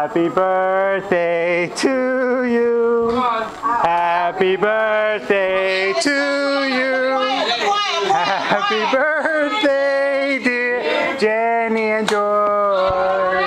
Happy birthday to you. Happy birthday to you. Happy birthday, dear Jenny and George.